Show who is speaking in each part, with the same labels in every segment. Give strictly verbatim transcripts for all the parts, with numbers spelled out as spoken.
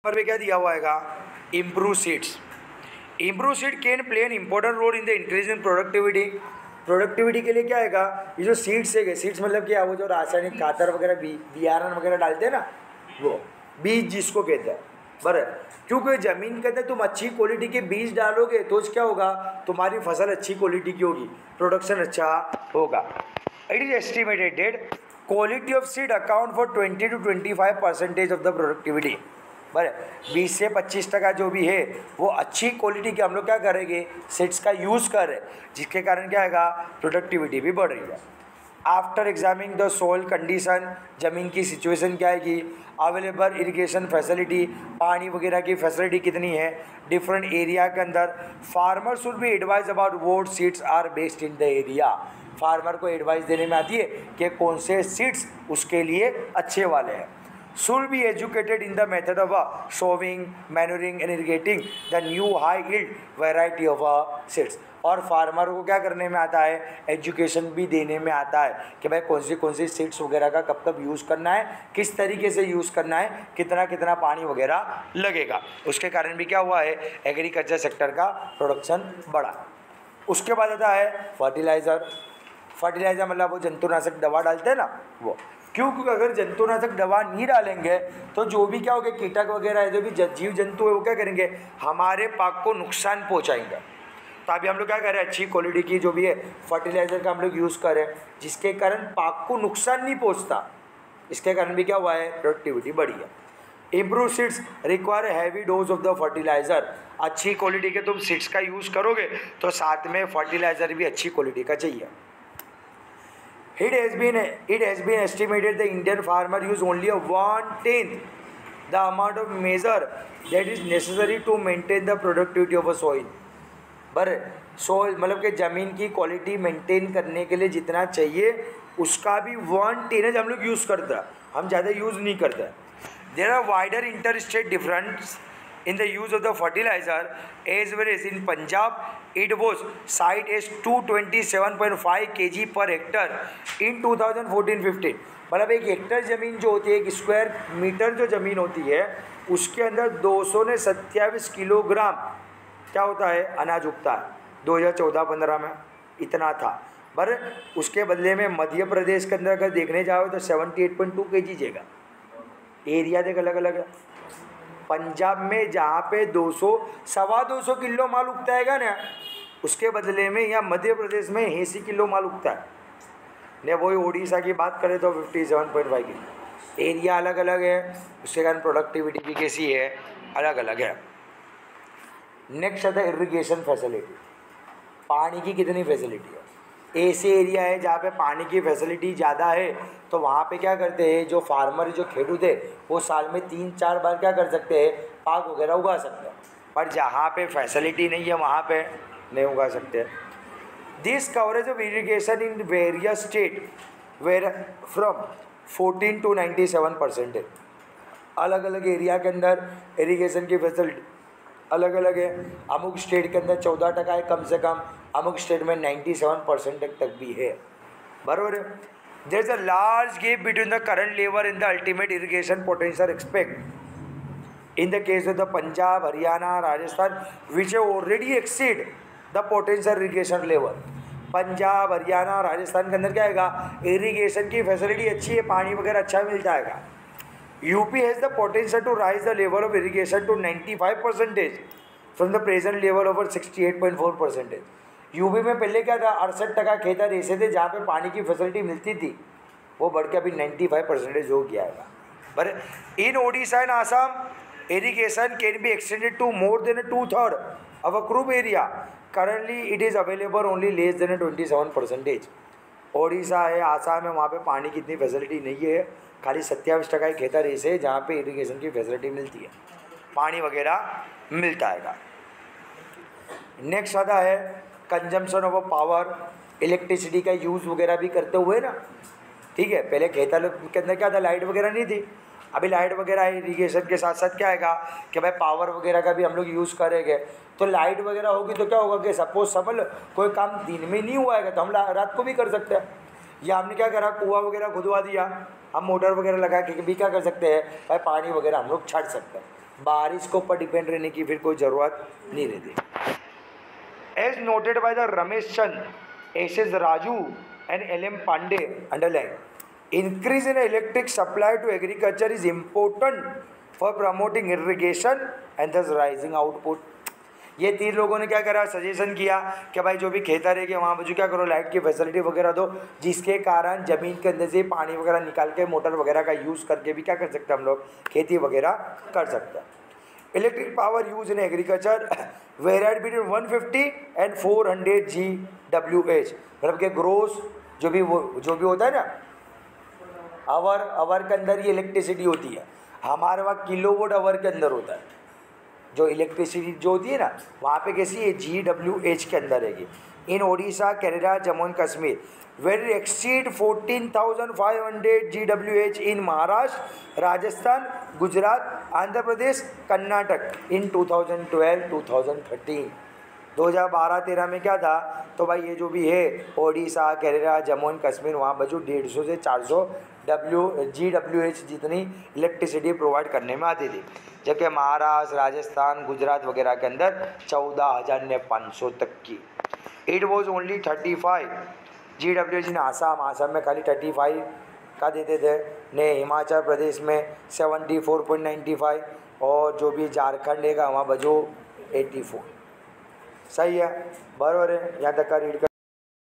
Speaker 1: पर क्या दिया हुआ है, improve seeds. Improve seed can play an important role in the increase in productivity. Productivity के लिए क्या है, ये जो सीड्स है, सीड्स मतलब क्या, वो जो रासायनिक खातर वगैरह बी बियारण वगैरह डालते हैं ना, वो बीज जिसको कहते हैं। बराबर, क्योंकि ज़मीन के अंदर तुम अच्छी क्वालिटी के बीज डालोगे तो क्या होगा, तुम्हारी फसल अच्छी क्वालिटी की होगी, प्रोडक्शन अच्छा होगा। It is estimated that quality of seed account for twenty two twenty five percentage of the productivity. बराबर, बीस से पच्चीस टका जो भी है वो अच्छी क्वालिटी के हम लोग क्या करेंगे, सीड्स का यूज़ कर रहे, जिसके कारण क्या आएगा, प्रोडक्टिविटी भी बढ़ रही है। After examining the soil condition, ज़मीन की सिचुएशन क्या आएगी, अवेलेबल इरिगेशन फैसिलिटी, पानी वगैरह की फैसिलिटी कितनी है डिफरेंट एरिया के अंदर। Farmer should be advise about what seeds are based in the area. Farmer को एडवाइस देने में आती है कि कौन से सीड्स उसके लिए अच्छे वाले हैं। Should be educated in the method of sowing, manuring and irrigating the new high yield variety of seeds. और फार्मर को क्या करने में आता है, एजुकेशन भी देने में आता है कि भाई कौन सी कौन सी सीड्स वगैरह का कब कब यूज़ करना है, किस तरीके से यूज़ करना है, कितना कितना पानी वगैरह लगेगा। उसके कारण भी क्या हुआ है, एग्रीकल्चर सेक्टर का प्रोडक्शन बढ़ा। उसके बाद आता है फर्टिलाइज़र। फर्टिलाइज़र मतलब वो जंतुनाशक दवा डालते हैं ना, वो क्यों, क्योंकि अगर जंतुनाशक दवा नहीं डालेंगे तो जो भी क्या होगा, कीटक वगैरह है, जो भी जीव जंतु है, वो क्या करेंगे, हमारे पाक को नुकसान पहुंचाएंगे। तो अभी हम लोग क्या कर रहे हैं, अच्छी क्वालिटी की जो भी है फर्टिलाइज़र का हम लोग यूज़ कर रहे हैं, जिसके कारण पाक को नुकसान नहीं पहुंचता। इसके कारण भी क्या हुआ है, प्रोडक्टिविटी बढ़ी है। Improve seeds require heavy dose of the fertiliser. अच्छी क्वालिटी के तुम सीड्स का यूज़ करोगे तो साथ में फर्टिलाइज़र भी अच्छी क्वालिटी का चाहिए। It has been it has been estimated the Indian farmer use only a one tenth the amount of measure that is necessary to maintain the productivity of a soil। बर soil मतलब कि ज़मीन की quality maintain करने के लिए जितना चाहिए उसका भी वन टेन हम लोग यूज़ करते हैं, हम ज़्यादा यूज़ नहीं करते। There are wider inter state difference in the use of the fertilizer as well as in Punjab it was cited as two hundred twenty-seven point five kilograms per hectare in two thousand fourteen fifteen। मतलब एक Hector ज़मीन जो होती है, एक square metre जो ज़मीन होती है, उसके अंदर दो सौ ने सत्ताईस किलोग्राम क्या होता है, अनाज उगता है। दो हज़ार चौदह पंद्रह में इतना था। पर उसके बदले में मध्य प्रदेश के अंदर अगर देखने जाओ तो अठहत्तर पॉइंट दो केजी जगह, एरिया देख अलग अलग है। पंजाब में जहाँ पे दो सौ सवा दो सौ किलो माल उगता है ना, उसके बदले में यहाँ मध्य प्रदेश में अस्सी किलो माल उगता है। ने वही उड़ीसा की बात करें तो सत्तावन पॉइंट फाइव किलो। एरिया अलग अलग है, उसके कारण प्रोडक्टिविटी भी कैसी है, अलग अलग है। नेक्स्ट आता है इरिगेशन फैसिलिटी। पानी की कितनी फैसिलिटी है। ऐसे एरिया है जहाँ पे पानी की फैसिलिटी ज़्यादा है तो वहाँ पे क्या करते हैं, जो फार्मर जो खेडूत है वो साल में तीन चार बार क्या कर सकते हैं, पाक वगैरह उगा सकते हैं। पर जहाँ पे फैसिलिटी नहीं है वहाँ पे नहीं उगा सकते। This coverage of irrigation in various state were from fourteen to ninety seven percentage. अलग अलग एरिया के अंदर इरिगेशन की फैसिलिटी अलग अलग है। अमुक स्टेट के अंदर चौदह टका है कम से कम, अमुक स्टेट में सत्तानवे परसेंट तक भी है। बराबर है। There is a large gap between the current level in the ultimate irrigation potential expect in the case of the Punjab, Haryana, Rajasthan which already exceed the potential irrigation level. Punjab, Haryana, Rajasthan के अंदर क्या आएगा, इरिगेशन की फैसिलिटी अच्छी है, पानी वगैरह अच्छा मिल जाएगा। UP has the potential to raise the level of irrigation to पचानवे percentage from the present level of अड़सठ पॉइंट चार परसेंटेज। यूपी में पहले क्या था, अड़सठ टका खेतर ऐसे थे जहाँ पे पानी की फैसिलिटी मिलती थी, वो बढ़ के अभी पचानवे परसेंटेज हो गया है। पर in Odisha and Assam irrigation can be extended to more than two third of a crop area. Currently it is available only less than twenty seven percentage. Odisha है, आसाम है, वहाँ पे पानी की इतनी फैसिलिटी नहीं है, खाली सत्ताईस टका ही खेतर ऐसे है जहाँ पे इरिगेशन की फैसिलिटी मिलती है, पानी वगैरह मिलता है। नेक्स्ट आता है कंजम्पशन ऑफ पावर, इलेक्ट्रिसिटी का यूज़ वगैरह भी करते हुए ना, ठीक है। पहले खेतर के अंदर क्या था, लाइट वगैरह नहीं थी, अभी लाइट वगैरह इरिगेशन के साथ साथ क्या आएगा कि भाई पावर वगैरह का भी हम लोग यूज़ करेंगे। तो लाइट वगैरह होगी तो क्या होगा कि सपोज समझ लो कोई काम दिन में नहीं हुआ है तो हम रात को भी कर सकते हैं। या हमने क्या करा, कुआं वगैरह खुदवा दिया, हम मोटर वगैरह लगा के भी क्या कर सकते हैं भाई, पानी वगैरह हम लोग छाट सकते हैं। बारिश के ऊपर डिपेंड रहने की फिर कोई ज़रूरत नहीं रहती। As noted by the Ramesh Chand, S S Raju and L M Pandey, underline increase in electric supply to agriculture is important for promoting irrigation and thus rising output। ये तीन लोगों ने क्या करा, सजेशन किया कि भाई जो भी खेतर है कि वहाँ पर जो क्या करो लाइट की फैसिलिटी वगैरह दो, जिसके कारण ज़मीन के अंदर से पानी वगैरह निकाल के मोटर वगैरह का यूज़ करके भी क्या कर सकते हैं हम लोग, खेती वगैरह कर सकते हैं। Electric power use in agriculture varied between one fifty and four hundred G W H, मतलब कि ग्रोस जो भी वो जो भी होता है ना आवर आवर के अंदर ये इलेक्ट्रिसिटी होती है, हमारे वहाँ किलोवाट आवर के अंदर होता है जो इलेक्ट्रिसिटी जो होती है ना, वहाँ पे कैसी है जी डब्ल्यू एच के अंदर रहेगी। In Odisha, Kerala, Jammu and Kashmir were exceed fourteen thousand five hundred G W H in Maharashtra, Rajasthan, Gujarat, Andhra Pradesh, Karnataka in two thousand twelve two thousand thirteen. दो हज़ार बारह तेरह में क्या था, तो भाई ये जो भी है ओडिशा, केरला, जम्मू एंड कश्मीर, वहाँ बजू डेढ़ सौ से चार सौ डब्ल्यू जी डब्ल्यू एच जितनी इलेक्ट्रिसिटी प्रोवाइड करने में आती थी, जबकि महाराष्ट्र, राजस्थान, गुजरात वगैरह के अंदर चौदह हज़ार ने पाँच सौ तक की। It was only thirty five G W H in Assam, Assam में खाली थर्टी फाइव का देते थे ने, हिमाचल प्रदेश में seventy four point ninety five, और जो भी झारखंड है वहाँ बजो एट्टी फोर। सही है, बराबर है, यहाँ तक का रीड कर।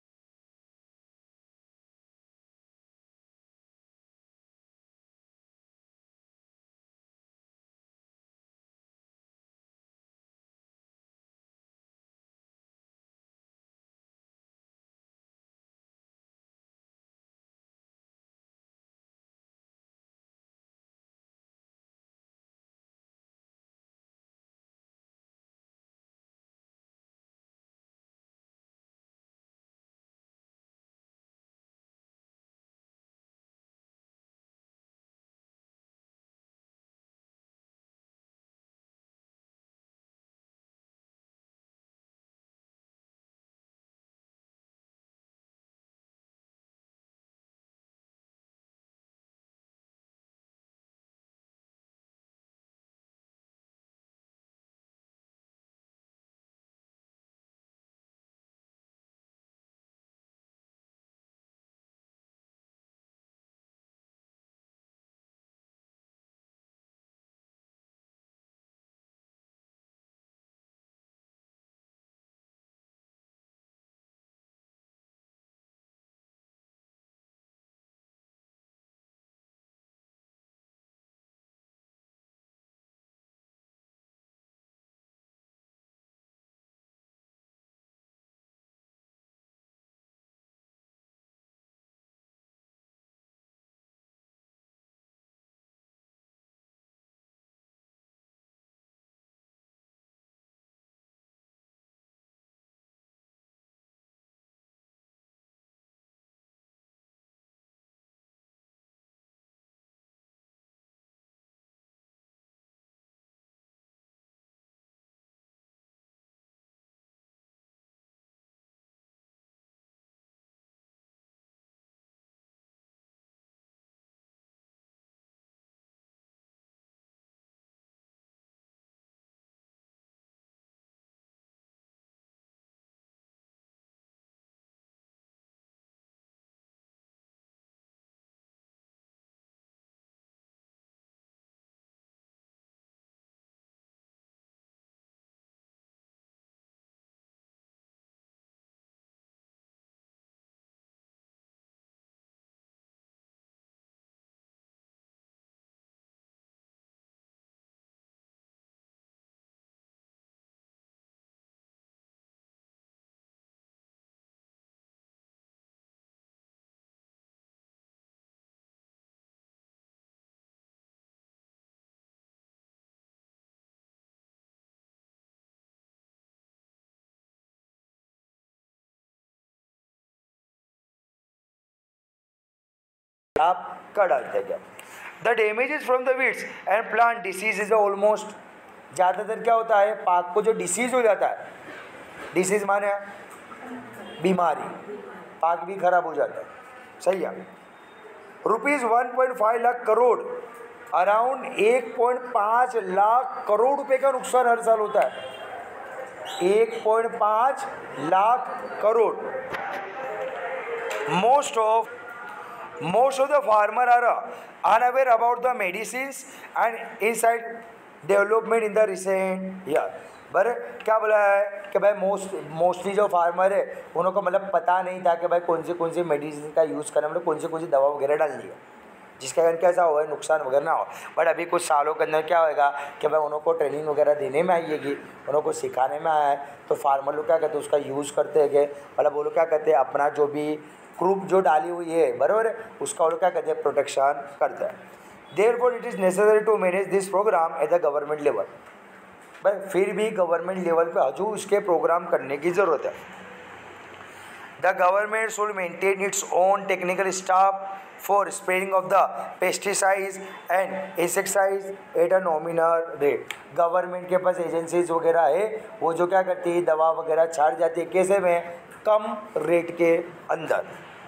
Speaker 1: आप कर डालते क्या, the damages from the weeds and plant disease is almost, ज़्यादातर क्या होता है पाक को जो डिसीज हो जाता है, डिसीज माने बीमारी, पाक भी खराब हो जाता है। सही है। Rupees one point five lakh crore around एक पॉइंट पाँच लाख करोड़ रुपए का नुकसान हर साल होता है। एक पॉइंट पाँच lakh crore. Most of most of the farmer are unaware about the medicines and inside development in the recent year. पर क्या बोला है कि भाई मोस्ट मोस्टली जो फार्मर है उनको मतलब पता नहीं था कि भाई कौन सी कौन सी मेडिसिन का यूज़ करना, मतलब कौन सी कौन सी दवा वगैरह डालनी है, जिसके कारण कैसा हुआ है नुकसान वगैरह ना हो। बट अभी कुछ सालों के अंदर क्या होएगा कि भाई उनको ट्रेनिंग वगैरह देने में आएगी, उनको सिखाने में आया है, तो फार्मर लोग क्या कहते हैं उसका यूज़ करते हैं कि मतलब वो लोग क्या कहते हैं अपना जो भी क्रॉप जो डाली हुई है बराबर है उसका वो लोग क्या कहते हैं प्रोटेक्शन करते हैं। Therefore it is necessary to manage this programme at the government level. भाई फिर भी गवर्नमेंट लेवल पे हजू उसके प्रोग्राम करने की ज़रूरत है। The government should maintain its own technical staff for spraying of the pesticides and insecticides at a nominal rate. Government के पास एजेंसीज वगैरह है वो जो क्या करती है दवा वगैरह छाड़ जाती है, कैसे में, कम रेट के अंदर।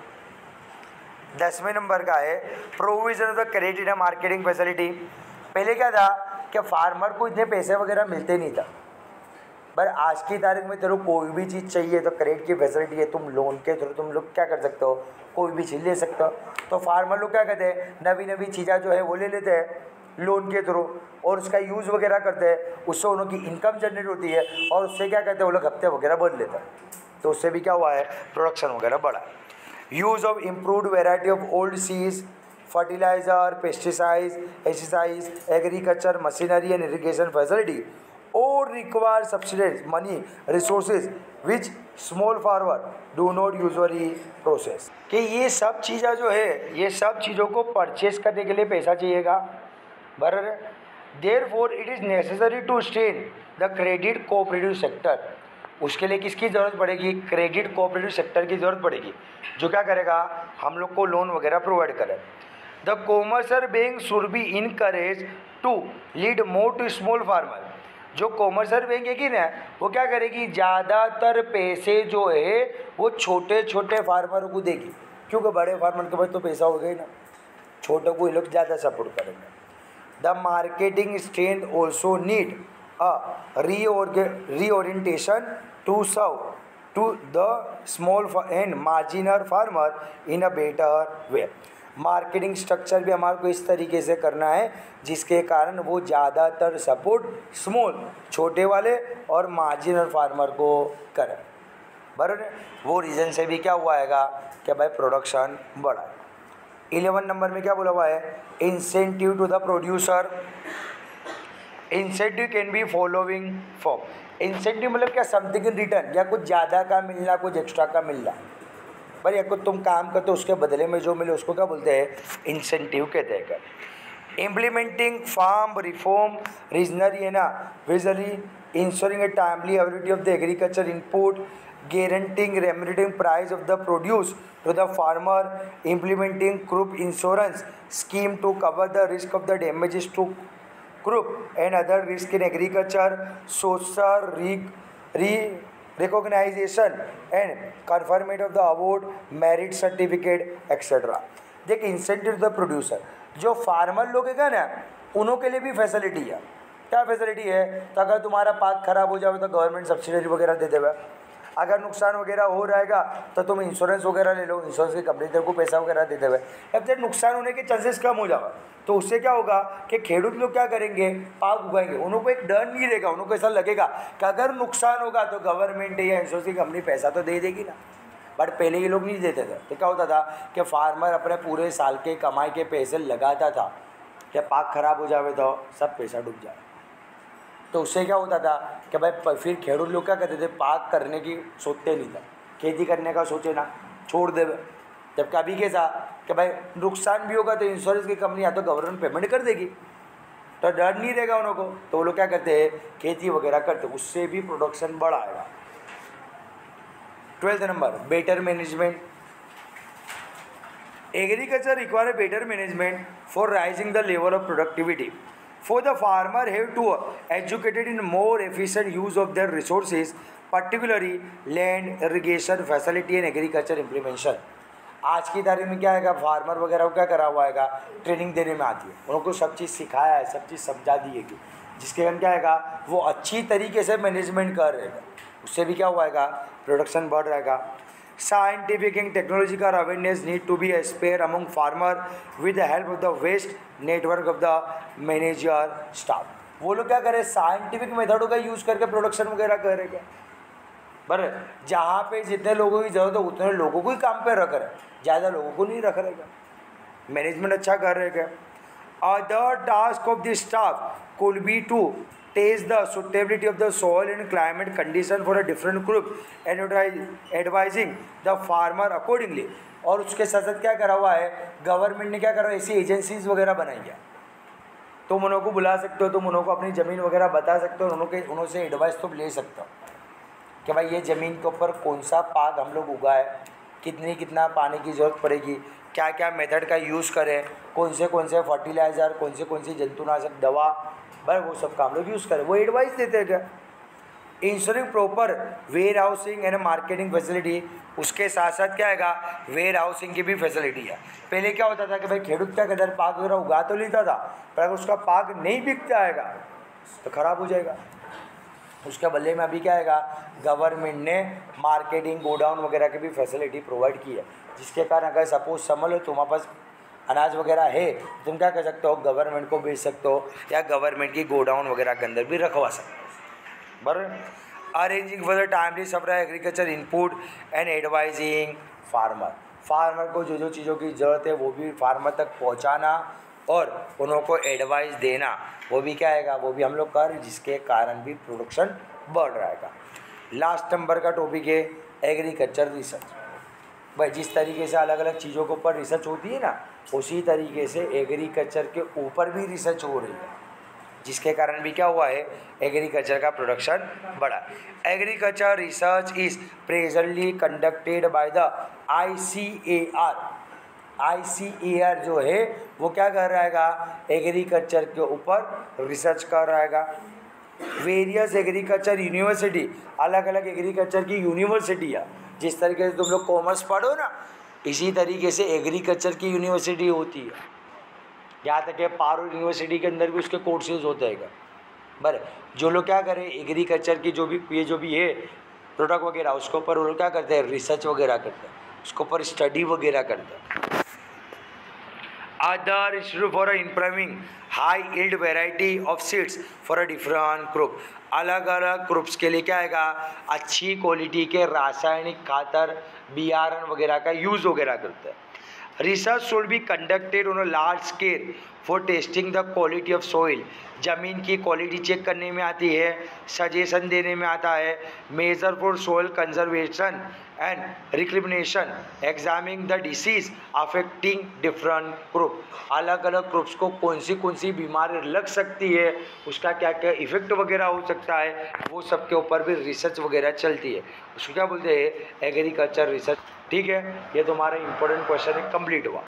Speaker 1: दसवें नंबर का है provision of the credit and marketing facility. पहले क्या था कि फार्मर को इतने पैसे वगैरह मिलते नहीं था, पर आज की तारीख में तेरे को कोई भी चीज़ चाहिए तो क्रेडिट की फैसिलिटी है, तुम लोन के थ्रू तुम लोग क्या कर सकते हो, कोई भी चीज़ ले सकते हो। तो फार्मर लोग क्या कहते हैं नवी नवी चीज़ें जो है वो ले लेते हैं लोन के थ्रू और उसका यूज़ वगैरह करते हैं, उससे उनकी इनकम जनरेट होती है और उससे क्या कहते हैं वो लोग हफ्ते वगैरह भर लेते हैं, तो उससे भी क्या हुआ है प्रोडक्शन वगैरह बढ़ा। Use of improved variety of old seeds, fertiliser, pesticides, एसिसाइड्स, agriculture machinery and irrigation facility और require subsidise money resources which small farmer do not usually process. कि ये सब चीज़ें जो है ये सब चीज़ों को परचेज करने के लिए पैसा चाहिएगा बराबर है। Therefore it is necessary to strain the credit cooperative sector. उसके लिए किसकी ज़रूरत पड़ेगी, क्रेडिट कोऑपरेटिव सेक्टर की ज़रूरत पड़ेगी जो क्या करेगा हम लोग को लोन वगैरह प्रोवाइड करे। The commercial bank should be encourage to lead more to small farmer. जो कॉमर्शियल बैंक है कि ना वो क्या करेगी ज़्यादातर पैसे जो है वो छोटे छोटे फार्मरों को देगी, क्योंकि बड़े फार्मर के पास तो पैसा हो गया ना, छोटों को ये लोग ज़्यादा सपोर्ट करेंगे। The marketing strength also need a reorientation to serve to the small and marginal farmer in a better way. Marketing structure भी हमारे को इस तरीके से करना है जिसके कारण वो ज़्यादातर सपोर्ट स्मॉल छोटे वाले और मार्जिनल फार्मर को करें बराबर। वो रीज़न से भी क्या हुआ है कि भाई प्रोडक्शन बढ़ा। इलेवन नंबर में क्या बोला हुआ है incentive to the producer. Incentive can be following form. Incentive मतलब क्या समथिंग इन रिटर्न, या कुछ ज़्यादा का मिलना कुछ एक्स्ट्रा का मिलना भाई, या कुछ तुम काम करते हो उसके बदले में जो मिले उसको क्या बोलते हैं इंसेंटिव कहते हैं। इम्प्लीमेंटिंग फार्म रिफॉर्म रीजनरी है ना visionary ensuring a timely availability of the agriculture input, guaranteeing remunerating price of the produce to the farmer, implementing crop insurance scheme to cover the risk of the damages to crop and other risk in agriculture, social re, re recognition and conferment of the award, merit certificate et cetera. देख incentive the producer जो farmer लोग है ना उन्हों के लिए भी facility है। क्या फैसिलिटी है, तो अगर तुम्हारा पाक खराब हो जाए तो गवर्नमेंट सब्सिडी वगैरह दे देगा, अगर नुकसान वगैरह हो रहेगा तो तुम इंश्योरेंस वगैरह ले लो, इंश्योरेंस की कंपनी तेरे को पैसा वगैरह दे देवे। अब जब नुकसान होने के चांसेस कम हो जाएगा तो उससे क्या होगा कि खेडूत लोग क्या करेंगे पाक उगाएंगे, उनको एक डर नहीं रहेगा, उनको ऐसा लगेगा कि अगर नुकसान होगा तो गवर्नमेंट या इंश्योरेंस की कंपनी पैसा तो दे देगी ना। बट पहले ये लोग नहीं देते थे, तो क्या होता था कि फार्मर अपने पूरे साल के कमाई के पैसे लगाता था कि पाक खराब हो जाए तो सब पैसा डूब जाए। तो उससे क्या होता था कि भाई फिर खेडूत लोग क्या कहते थे पाक करने की सोचते नहीं था, खेती करने का सोचे ना छोड़ दे। जबकि अभी कैसा कि भाई नुकसान भी होगा तो इंश्योरेंस की कंपनी या तो गवर्नमेंट पेमेंट कर देगी, तो डर नहीं रहेगा उन को, तो वो लोग क्या करते हैं खेती वगैरह करते, उससे भी प्रोडक्शन बढ़ाएगा। Twelfth number better management. Agriculture require better management for raising the level of productivity. For the farmer have to educated in more efficient use of their resources, particularly land, irrigation, facility and agriculture implementation. आज की तारीख में क्या है, farmer वगैरह को क्या करा हुआ है, ट्रेनिंग देने में आती है, उनको सब चीज़ सिखाया है, सब चीज़ समझा दी है कि जिसके कारण क्या है वो अच्छी तरीके से मैनेजमेंट कर रहेगा, उससे भी क्या हुआ है, प्रोडक्शन बढ़ रहेगा। Scientific and technological awareness need to be spare among farmer with the help of the west network of the manager staff. वो लोग क्या करें, साइंटिफिक मेथडों का यूज़ करके प्रोडक्शन वगैरह करेंगे। पर जहाँ पे जितने लोगों की ज़रूरत है उतने लोगों को ही काम पे रख रहे, ज़्यादा लोगों को नहीं रख रहेगा, मैनेजमेंट अच्छा कर रहेगा। Other task of the staff could be to test the suitability of the soil and climate condition for a different group and advising the farmer accordingly. और उसके साथ साथ क्या करा हुआ है, गवर्नमेंट ने क्या करा, ऐसी एजेंसीज वगैरह बनाई है, तुम उन्हों को बुला सकते हो, तुम उन्हों को अपनी ज़मीन वगैरह बता सकते हो, उन्हों के उन्हों से एडवाइस तुम ले सकते हो कि भाई ये ज़मीन के ऊपर कौन सा पाक हम लोग उगाए, कितनी कितना पानी की ज़रूरत पड़ेगी, क्या क्या मेथड का यूज़ करें, कौन से कौन से फर्टिलाइज़र, कौन से कौन सी जंतुनाशक दवा, भाई वो सब काम लोग यूज़ करें, वो एडवाइस देते हैं क्या। Ensuring proper warehousing and marketing facility, उसके साथ साथ क्या आएगा, वेयर हाउसिंग की भी फैसिलिटी है। पहले क्या होता था कि भाई खेडूत क्या कहता है, पाक वगैरह उगा तो लेता था, पर अगर उसका पाक नहीं बिकता आएगा तो ख़राब हो जाएगा। उसके बदले में अभी क्या आएगा, गवर्नमेंट ने मार्केटिंग गोडाउन वगैरह की भी फैसिलिटी प्रोवाइड की है, जिसके कारण अगर सपोज समझ लो तुम्हारे पास अनाज वगैरह है, तुम क्या कर सकते हो, गवर्नमेंट को बेच सकते हो या गवर्नमेंट की गोडाउन वगैरह के अंदर भी रखवा सकते हो। बराबर। Arranging for the timely supply agriculture input and advising farmer, farmer को जो जो चीज़ों की ज़रूरत है वो भी फार्मर तक पहुंचाना और उन्हों को एडवाइस देना, वो भी क्या आएगा, वो भी हम लोग कर, जिसके कारण भी प्रोडक्शन बढ़ रहेगा। लास्ट नंबर का टॉपिक है एग्रीकल्चर रिसर्च। भाई जिस तरीके से अलग अलग चीज़ों के ऊपर रिसर्च होती है ना, उसी तरीके से एग्रीकल्चर के ऊपर भी रिसर्च हो रही है, जिसके कारण भी क्या हुआ है, एग्रीकल्चर का प्रोडक्शन बढ़ा। Agriculture research is presently conducted by the I C A R. I C A R जो है वो क्या कर रहेगा, एग्रीकल्चर के ऊपर रिसर्च कर रहेगा। वेरियस एग्रीकल्चर यूनिवर्सिटी, अलग अलग एग्रीकल्चर की यूनिवर्सिटी है, जिस तरीके से तुम लोग कॉमर्स पढ़ो ना, इसी तरीके से एग्रीकल्चर की यूनिवर्सिटी होती है। यहाँ तक कि पारो यूनिवर्सिटी के अंदर भी उसके कोर्सेज होते हैं। बर जो लोग क्या करें, एग्रीकल्चर की जो भी ये जो भी है प्रोडक्ट वगैरह, उसके ऊपर वो लोग क्या करते हैं, रिसर्च वगैरह करते हैं, उसके ऊपर स्टडी वगैरह करते हैं। Other institute for improving high yield variety of seeds for a different group, अलग अलग ग्रुप्स के लिए क्या आएगा, अच्छी क्वालिटी के रासायनिक खातर बियारण वगैरह का यूज़ वगैरह करते हैं। Research should be conducted on a large scale for testing the quality of soil, ज़मीन की क्वालिटी चेक करने में आती है, सजेशन देने में आता है। Measure for soil conservation and reclamation, examining the disease affecting different group, अलग अलग ग्रुप्स को कौन सी कौन सी बीमारी लग सकती है, उसका क्या क्या इफेक्ट वगैरह हो सकता है, वो सब के ऊपर भी रिसर्च वगैरह चलती है। उसको क्या बोलते हैं, एग्रीकल्चर रिसर्च। ठीक है, ये तुम्हारा इंपॉर्टेंट क्वेश्चन है, कंप्लीट हुआ।